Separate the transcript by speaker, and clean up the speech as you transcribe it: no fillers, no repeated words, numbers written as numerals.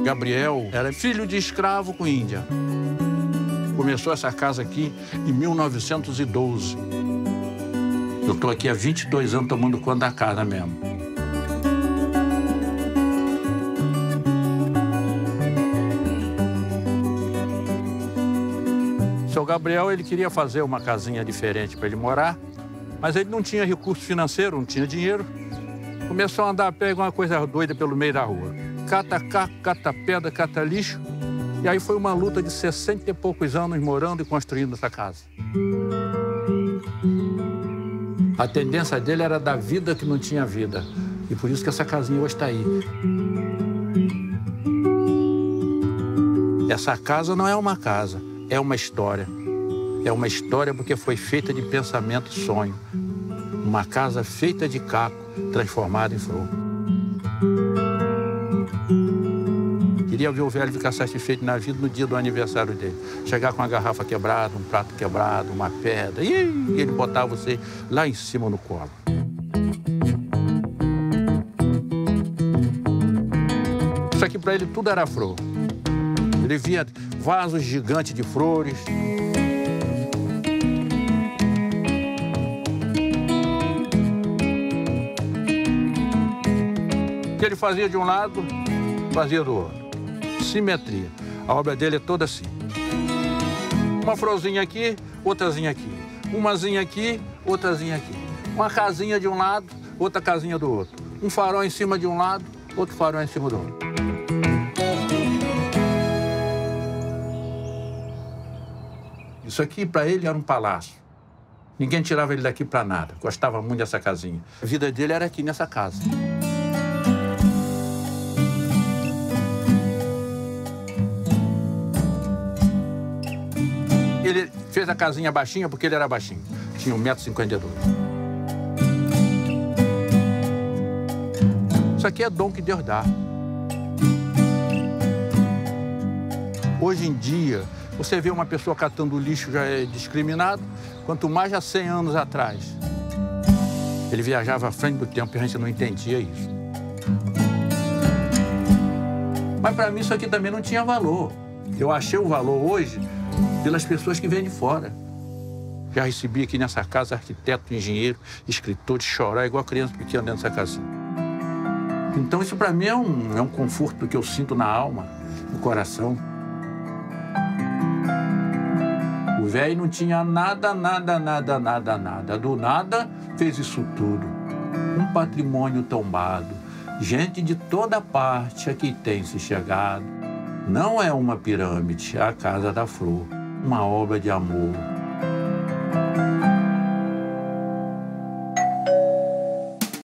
Speaker 1: Gabriel era filho de escravo com índia. Começou essa casa aqui em 1912. Eu estou aqui há 22 anos tomando conta da casa mesmo. O seu Gabriel, ele queria fazer uma casinha diferente para ele morar, mas ele não tinha recurso financeiro, não tinha dinheiro. Começou a andar a pé igual uma coisa doida pelo meio da rua. Cata caco, cata pedra, cata lixo. E aí foi uma luta de 60 e poucos anos morando e construindo essa casa. A tendência dele era dar vida que não tinha vida. E por isso que essa casinha hoje está aí. Essa casa não é uma casa, é uma história. É uma história porque foi feita de pensamento e sonho. Uma casa feita de caco, transformada em flor. Queria ver o velho ficar satisfeito na vida no dia do aniversário dele. Chegar com uma garrafa quebrada, um prato quebrado, uma pedra. E ele botava você lá em cima no colo. Isso aqui para ele tudo era flor. Ele via vasos gigantes de flores. O que ele fazia de um lado, fazia do outro. Simetria. A obra dele é toda assim. Uma florzinha aqui, outrazinha aqui. Umazinha aqui, outrazinha aqui. Uma casinha de um lado, outra casinha do outro. Um farol em cima de um lado, outro farol em cima do outro. Isso aqui, para ele, era um palácio. Ninguém tirava ele daqui para nada. Gostava muito dessa casinha. A vida dele era aqui nessa casa. Ele fez a casinha baixinha porque ele era baixinho. Tinha 1,52 m. Isso aqui é dom que Deus dá. Hoje em dia, você vê uma pessoa catando lixo já é discriminado, quanto mais há 100 anos atrás. Ele viajava à frente do tempo e a gente não entendia isso. Mas para mim isso aqui também não tinha valor. Eu achei o valor hoje pelas pessoas que vêm de fora. Já recebi aqui nessa casa arquiteto, engenheiro, escritor, de chorar igual criança pequena dentro dessa casinha. Então isso para mim é um conforto que eu sinto na alma, no coração. O velho não tinha nada. Do nada fez isso tudo. Um patrimônio tombado. Gente de toda parte aqui tem se chegado. Não é uma pirâmide, é a Casa da Flor. Uma obra de amor.